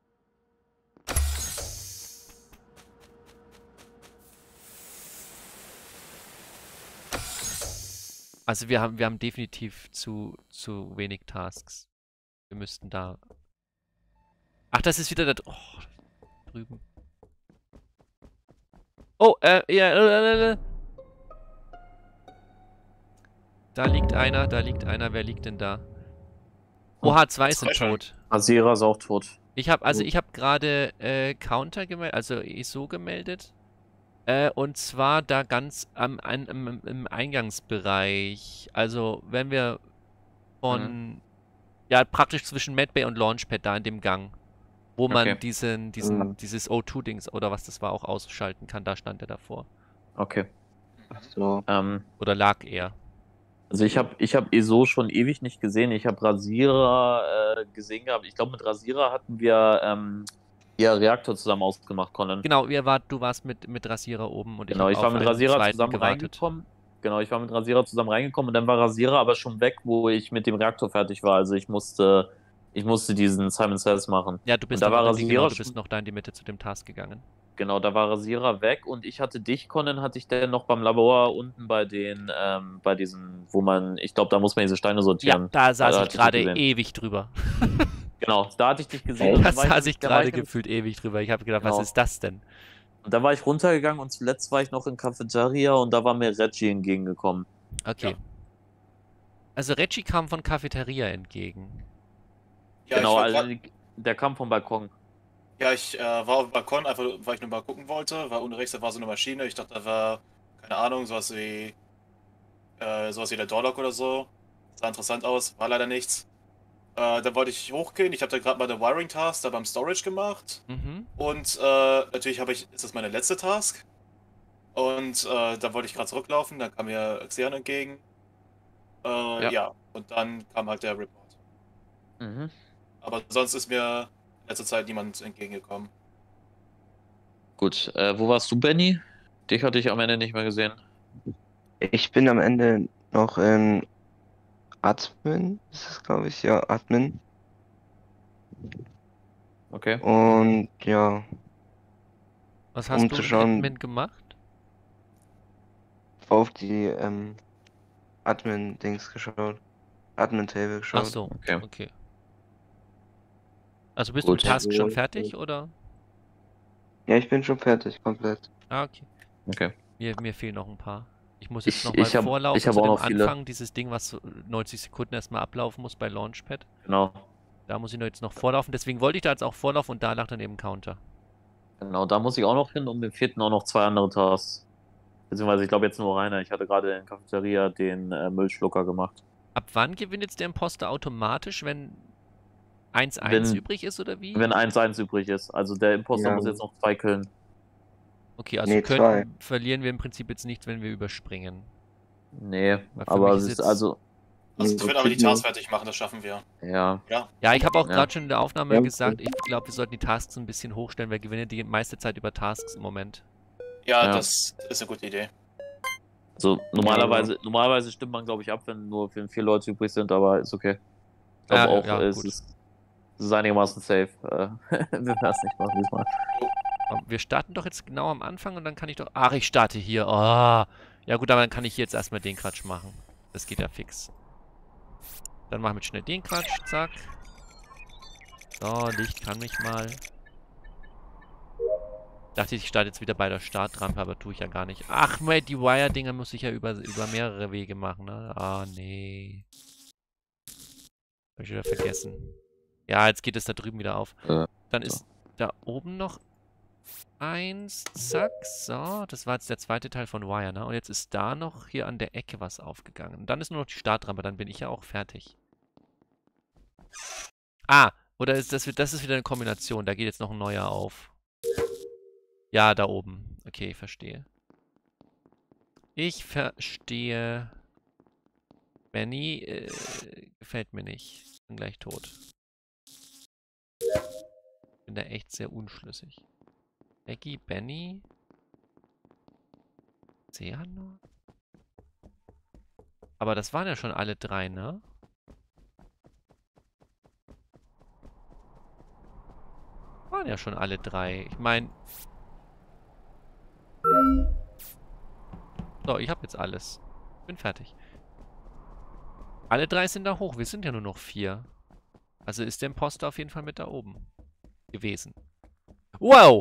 Also wir haben, wir haben definitiv zu, zu wenig Tasks. Wir müssten da... Ach, das ist wieder da... Oh, drüben. Oh, äh, ja, äh, äh, Da liegt einer, da liegt einer. Wer liegt denn da? Oha, zwei sind tot. Rasierer ist auch tot. Ich habe also Gut. ich habe gerade äh, Counter gemeldet, also E S O gemeldet. Äh, und zwar da ganz am, ein, im, im Eingangsbereich. Also wenn wir von ja praktisch zwischen Medbay und Launchpad da in dem Gang, wo man Okay. diesen diesen Mhm. dieses O zwei Dings oder was das war auch ausschalten kann. Da stand er davor. Okay. Ach so. Ähm, Oder lag er? also ich habe ich hab E S O schon ewig nicht gesehen. Ich habe Rasierer äh, gesehen gehabt. Ich glaube, mit Rasierer hatten wir ähm, ja Reaktor zusammen ausgemacht, Conan. Genau, ihr wart, du warst mit, mit Rasierer oben und ich Genau, habe ich war auf mit einen Rasierer zweiten zusammen gewartet. reingekommen. Genau, ich war mit Rasierer zusammen reingekommen und dann war Rasierer aber schon weg, wo ich mit dem Reaktor fertig war. Also ich musste, ich musste diesen Simon Says machen. Ja, du bist da noch, war in die, genau, Rasierer du bist schon- noch da in die Mitte zu dem Task gegangen. Genau, da war Rasierer weg und ich hatte dich, Conan, hatte ich denn noch beim Labor unten bei den, ähm, bei diesen, wo man, ich glaube, da muss man diese Steine Ja, sortieren. da saß hatte ich dich gerade gesehen. ewig drüber. Genau, da hatte ich dich gesehen Echt? und Da dann war ich, saß nämlich- ich da war gerade ich nämlich- gefühlt ewig drüber. Ich habe gedacht, was Genau. ist das denn? Und da war ich runtergegangen und zuletzt war ich noch in Cafeteria und da war mir Reggie entgegengekommen. Okay. Ja. Also Reggie kam von Cafeteria entgegen. Ja, genau, ich war also grad, der kam vom Balkon. ja, ich äh, war auf dem Balkon, einfach weil ich nur mal gucken wollte. War unten rechts, da war so eine Maschine. Ich dachte, da war, keine Ahnung, sowas wie, äh, sowas wie der Doorlock oder so. Sah interessant aus, war leider nichts. Äh, dann wollte ich hochgehen. Ich habe da gerade mal eine Wiring-Task da beim Storage gemacht. Mhm. Und äh, natürlich habe ich, ist das meine letzte Task. Und äh, dann wollte ich gerade zurücklaufen, dann kam mir Xeon entgegen. Äh, Ja. ja. Und dann kam halt der Report. Mhm. Aber sonst ist mir in letzter Zeit niemand entgegengekommen. Gut, äh, wo warst du, Benny? Dich hatte ich am Ende nicht mehr gesehen. Ich bin am Ende noch in Admin, ist es glaube ich, ja, Admin. Okay. Und ja, Was hast Um du zu in schauen- Admin gemacht? auf die ähm, Admin-Dings geschaut. Admin-Table Ach geschaut. so, Okay. okay. Also bist Gut. du mit Task schon Ja. fertig, oder? Ja, ich bin schon fertig, komplett. Ah, okay. Okay. Mir, mir fehlen noch ein paar. Ich muss jetzt Ich- nochmal ich hab- vorlaufen ich hab zu auch dem noch viele. Anfang, dieses Ding, was so neunzig Sekunden erstmal ablaufen muss bei Launchpad. Genau. Da muss ich noch jetzt noch vorlaufen. Deswegen wollte ich da jetzt auch vorlaufen und da lag dann eben Counter. Genau, da muss ich auch noch hin und mir fehlten auch noch zwei andere Tasks. Beziehungsweise ich glaube jetzt nur einer. Ich hatte gerade in der Cafeteria den äh, Müllschlucker gemacht. Ab wann gewinnt jetzt der Imposter automatisch, wenn eins eins Wenn- übrig ist oder wie? Wenn eins eins übrig ist. Also der Imposter Ja. muss jetzt noch zwei killen. Okay, also Nee, könnten, verlieren wir im Prinzip jetzt nichts, wenn wir überspringen. Nee, Weil für aber mich es ist ist jetzt- also. Also Nee, ich will aber die kriegen wir- Tasks fertig machen, das schaffen wir. Ja. Ja, ich habe auch Ja. gerade schon in der Aufnahme Ja. gesagt, ich glaube, wir sollten die Tasks ein bisschen hochstellen, weil wir gewinnen die meiste Zeit über Tasks im Moment. Ja, Ja. das ist eine gute Idee. Also normalerweise, normalerweise stimmt man, glaube ich, ab, wenn nur wenn vier Leute übrig sind, aber ist okay. Ich glaube Ja, auch, ja, es, gut. ist, es ist einigermaßen safe. Äh, wenn wir das nicht machen diesmal. Aber wir starten doch jetzt genau am Anfang und dann kann ich doch... Ach, ich starte hier. Oh. Ja gut, aber dann kann ich hier jetzt erstmal den Quatsch machen. Das geht ja fix. Dann machen wir schnell den Quatsch. Zack. So, Licht kann mich mal. Dachte ich, ich starte jetzt wieder bei der Startrampe, aber tue ich ja gar nicht. Ach, mate, die Wire-Dinger muss ich ja über, über mehrere Wege machen, ne? Ah, nee. Hab ich wieder vergessen. Ja, jetzt geht es da drüben wieder auf. Äh, Dann ist da oben noch eins. Zack. So, das war jetzt der zweite Teil von Wire, ne? Und jetzt ist da noch hier an der Ecke was aufgegangen. Und dann ist nur noch die Startrampe, dann bin ich ja auch fertig. Ah, oder ist das, das ist wieder eine Kombination. Da geht jetzt noch ein neuer auf. Ja, da oben. Okay, ich verstehe. Ich verstehe. Benny äh, gefällt mir nicht. Bin gleich tot. Bin da echt sehr unschlüssig. Becky, Benny. Seanor? Aber das waren ja schon alle drei, ne? Waren ja schon alle drei. Ich meine... So, ich habe jetzt alles. Bin fertig. Alle drei sind da hoch. Wir sind ja nur noch vier. Also ist der Imposter auf jeden Fall mit da oben gewesen. Wow!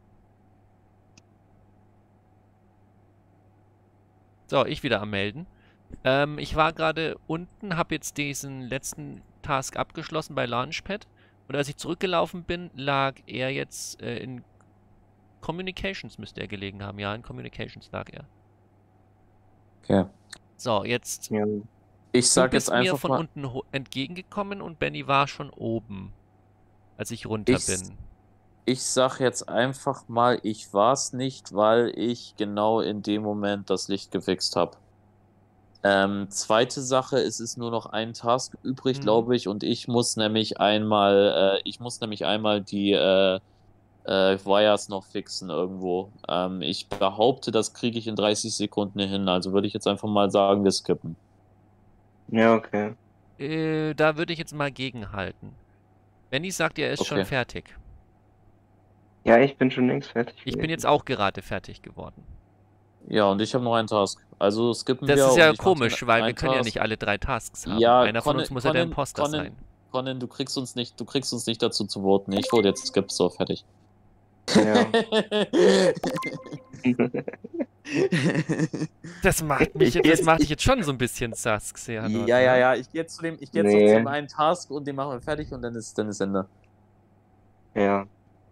So, ich wieder am Melden. Ähm, ich war gerade unten, habe jetzt diesen letzten Task abgeschlossen bei Launchpad. Und als ich zurückgelaufen bin, lag er jetzt äh, in Communications, müsste er gelegen haben. Ja, in Communications lag er. Okay. So, jetzt Ja. Ich du sag bist jetzt mir einfach von mal. unten ho- entgegengekommen und Benny war schon oben, als ich runter Ich- bin. Ich sag jetzt einfach mal, ich war's nicht, weil ich genau in dem Moment das Licht gefixt habe. Ähm, zweite Sache, es ist nur noch ein Task übrig, Mhm. glaube ich, und ich muss nämlich einmal, äh, ich muss nämlich einmal die äh, äh, Wires noch fixen irgendwo. Ähm, ich behaupte, das kriege ich in dreißig Sekunden hin, also würde ich jetzt einfach mal sagen, wir skippen. Ja, okay. Äh, da würde ich jetzt mal gegenhalten. Benny sagt, er ist schon Okay. fertig. Ja, ich bin schon längst fertig. Ich bin gewesen. jetzt auch gerade fertig geworden. Ja, und ich habe noch einen Task. Also skippen Das wir. ist und ja ich mache komisch, den weil wir einen können ja Task. nicht alle drei Tasks haben. Ja, Einer von Conan- uns muss ja der Conan- Imposter Conan- sein. Conan, du kriegst uns nicht, du kriegst uns nicht dazu zu voten. Ich wurde jetzt skip, so fertig. Ja. Das macht mich Ich jetzt, geh das jetzt- macht dich ich- jetzt schon so ein bisschen sask, Sehanort, ja, ja, ne? ja. Ich gehe jetzt zu dem, ich gehe jetzt Nee. noch zu dem einen Task und den machen wir fertig und dann ist, dann ist Ende. Ja.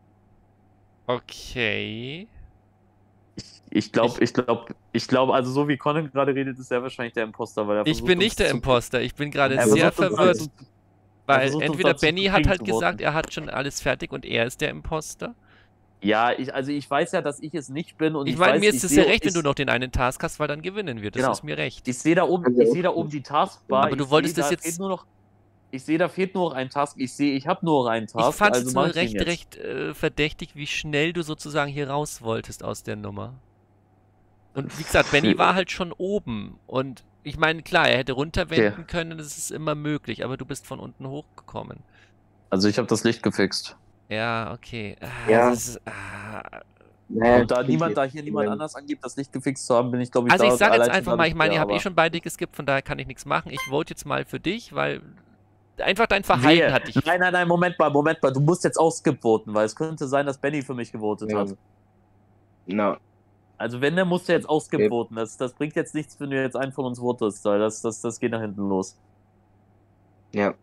Okay. Ich glaube, ich glaube, ich glaube, also so wie Conan gerade redet, ist er wahrscheinlich der Imposter, weil er Ich versucht, bin uns nicht der zu- Imposter. Ich bin gerade Er sehr versucht uns verwirrt, dazu- weil versucht uns entweder dazu Benny zu hat kriegen halt zu gesagt, voten. er hat schon alles fertig und er ist der Imposter. Ja, ich, also ich weiß ja, dass ich es nicht bin und Ich ich, meine, weiß, mir ist ich es sehe, ja recht, wenn ich, du noch den einen Task hast, weil dann gewinnen wir. Das Genau. ist mir recht. Ich sehe da oben, Also, ich sehe da oben die Taskbar. Aber du ich wolltest sehe, das da jetzt- Fehlt nur noch, ich sehe, da fehlt nur noch ein Task. Ich sehe, ich habe nur noch einen Task. Ich fand es also jetzt mach nur ich den recht, jetzt. recht äh, verdächtig, wie schnell du sozusagen hier raus wolltest aus der Nummer. Und wie gesagt, Benny war halt schon oben. Und ich meine, klar, er hätte runterwenden können, das ist immer möglich, aber du bist von unten hochgekommen. Also ich habe das Licht gefixt. Ja, okay. Ah, Ja. das ist, ah. Naja, Und da ich- niemand, da hier niemand Moment. anders angibt, das Licht gefixt zu haben, bin ich glaube ich Also da ich sage jetzt allein schon einfach mal, ich meine, ihr dadurch habt eh fair, schon beide geskippt, von daher kann ich nichts machen. Ich vote jetzt mal für dich, weil einfach dein Verhalten Wehe. hat dich... Nein, nein, nein, Moment mal, Moment mal. Du musst jetzt auch skip voten, weil es könnte sein, dass Benny für mich gewotet Ja. hat. Na, Also wenn, dann musst du jetzt auch skip Okay. voten. Das, das bringt jetzt nichts, wenn du jetzt einen von uns votest, weil das, das, das geht nach hinten los. ja.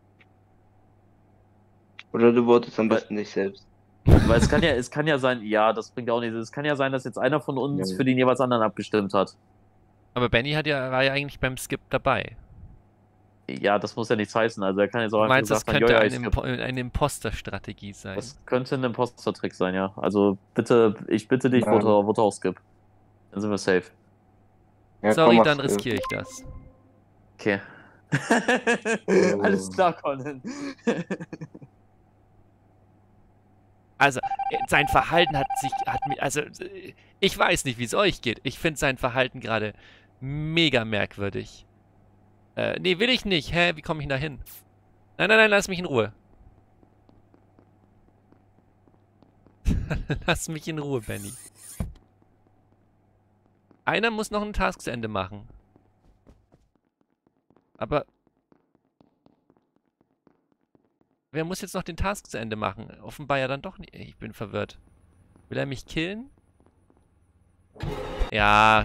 Oder du votest am Weil- besten dich selbst. Weil es kann ja, es kann ja sein, ja, das bringt ja auch nichts. Es kann ja sein, dass jetzt einer von uns Ja. für den jeweils anderen abgestimmt hat. Aber Benny hat ja, war ja eigentlich beim Skip dabei. Ja, das muss ja nichts heißen. Also er kann jetzt auch Du einfach meinst, das gesagt haben, könnte ja, ja, eine, ich Impo eine Imposter-Strategie sein. Das könnte ein Imposter-Trick sein, ja. Also bitte, ich bitte dich, Nein. vote, vote auch skip. Dann sind wir safe. Ja, Sorry, komm, dann mach's, riskiere ich das. Okay. Oh. Alles klar, Colin. Also, äh, sein Verhalten hat sich, hat mir, also, äh, ich weiß nicht, wie es euch geht. Ich finde sein Verhalten gerade mega merkwürdig. Äh, nee, will ich nicht. Hä, wie komme ich denn da hin? Nein, nein, nein, lass mich in Ruhe. Lass mich in Ruhe, Benny. Einer muss noch einen Task zu Ende machen. Aber... Wer muss jetzt noch den Task zu Ende machen? Offenbar ja dann doch nicht. Ich bin verwirrt. Will er mich killen? Ja,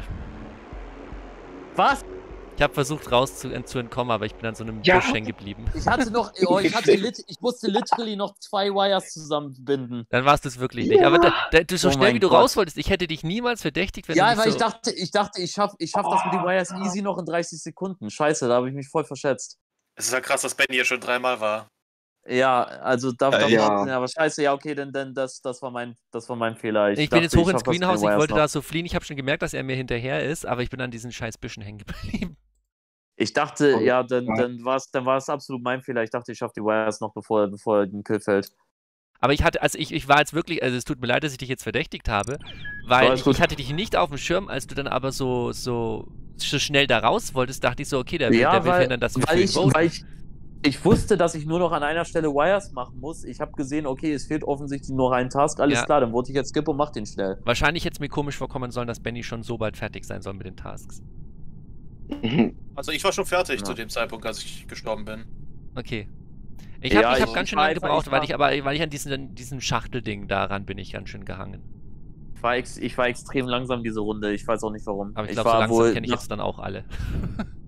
Was? ich habe versucht raus zu, ent- zu entkommen, aber ich bin an so einem Ja. Busch hängen geblieben. Ich hatte noch, oh, ich hatte lit, ich musste literally noch zwei Wires zusammenbinden. Dann warst du es wirklich nicht. Aber da, da, du so Oh schnell mein wie du Gott. raus wolltest, ich hätte dich niemals verdächtigt, wenn Ja, du weil nicht ich so... dachte, ich dachte, ich schaff, ich schaff das mit den Wires easy noch in dreißig Sekunden. Scheiße, da habe ich mich voll verschätzt. Es ist ja krass, dass Benny hier schon dreimal war. Ja, also da, da Ja. war, ja, aber scheiße, ja, okay, denn, denn das, das war mein, das war mein Fehler. Ich, bin dachte, jetzt hoch ins schaff das mit den Greenhouse, ich Wires wollte noch. da so fliehen. Ich habe schon gemerkt, dass er mir hinterher ist, aber ich bin an diesen scheiß Büschen hängen geblieben. Ich dachte, Oh, ja, dann, ja. dann war es dann war's absolut mein Fehler. Ich dachte, ich schaffe die Wires noch, bevor, bevor er den Kill fällt. Aber ich hatte, also ich, ich war jetzt wirklich, also es tut mir leid, dass ich dich jetzt verdächtigt habe, weil Alles ich, gut. ich hatte dich nicht auf dem Schirm, als du dann aber so, so, so schnell da raus wolltest, dachte ich so, okay, der will, der will weil, verhindern, dass wir weil, für ihn ich, voten. weil ich, ich wusste, dass ich nur noch an einer Stelle Wires machen muss. Ich habe gesehen, okay, es fehlt offensichtlich nur ein Task. Alles Ja. klar, dann wollte ich jetzt skip und mach den schnell. Wahrscheinlich hätte es mir komisch vorkommen sollen, dass Benny schon so bald fertig sein soll mit den Tasks. Also ich war schon fertig Ja. zu dem Zeitpunkt, als ich gestorben bin. Okay. Ich habe Ja, ich hab ich- ganz ich schön war lange einfach- gebraucht, ich weil war- ich aber, weil ich an diesem, diesem Schachtelding daran bin ich ganz schön gehangen. Ich war, ex, ich war extrem langsam diese Runde. Ich weiß auch nicht warum. Aber ich Ich glaube, so war langsam wohl kenne ich nach- jetzt dann auch alle.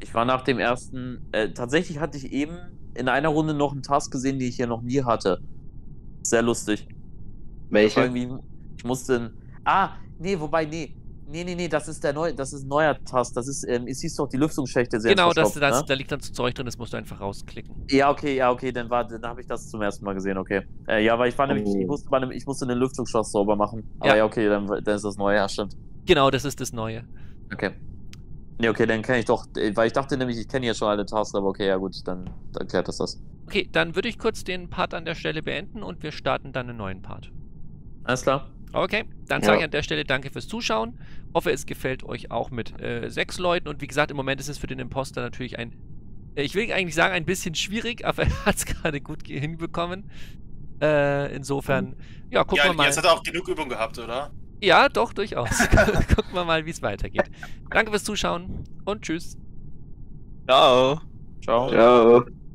Ich war nach dem ersten. Äh, tatsächlich hatte ich eben in einer Runde noch einen Task gesehen, den ich hier noch nie hatte. Sehr lustig. Welche? Irgendwie, ich musste. Ah, nee, wobei, nee. Nee, nee, nee, das ist der neue, das ist ein neuer Task. Das ist, ähm, es hieß doch, die Lüftungsschächte sehr Genau, das, verstopft, das, ne? da liegt dann so Zeug drin, das musst du einfach rausklicken. Ja, okay, ja, okay, dann war, dann habe ich das zum ersten Mal gesehen, okay. Äh, ja, weil ich war nämlich, Oh. ich musste, bei einem, ich musste den Lüftungsschloss sauber machen. Aber Ja. ja, okay, dann, dann ist das neue, ja, stimmt. Genau, das ist das Neue. Okay. Nee, okay, dann kenne ich doch, äh, weil ich dachte nämlich, ich kenne jetzt schon alle Tasks, aber okay, ja gut, dann, dann klärt das das. Okay, dann würde ich kurz den Part an der Stelle beenden und wir starten dann einen neuen Part. Alles klar. Okay, dann Ja. sage ich an der Stelle danke fürs Zuschauen. Hoffe, es gefällt euch auch mit äh, sechs Leuten. Und wie gesagt, im Moment ist es für den Imposter natürlich ein, äh, ich will eigentlich sagen, ein bisschen schwierig, aber er hat es gerade gut ge- hinbekommen. Äh, insofern, ja, gucken Ja, wir mal. jetzt hat er auch genug Übung gehabt, oder? Ja, doch, durchaus. Gucken wir mal, wie es weitergeht. Danke fürs Zuschauen und tschüss. Ciao. Ciao. Ciao.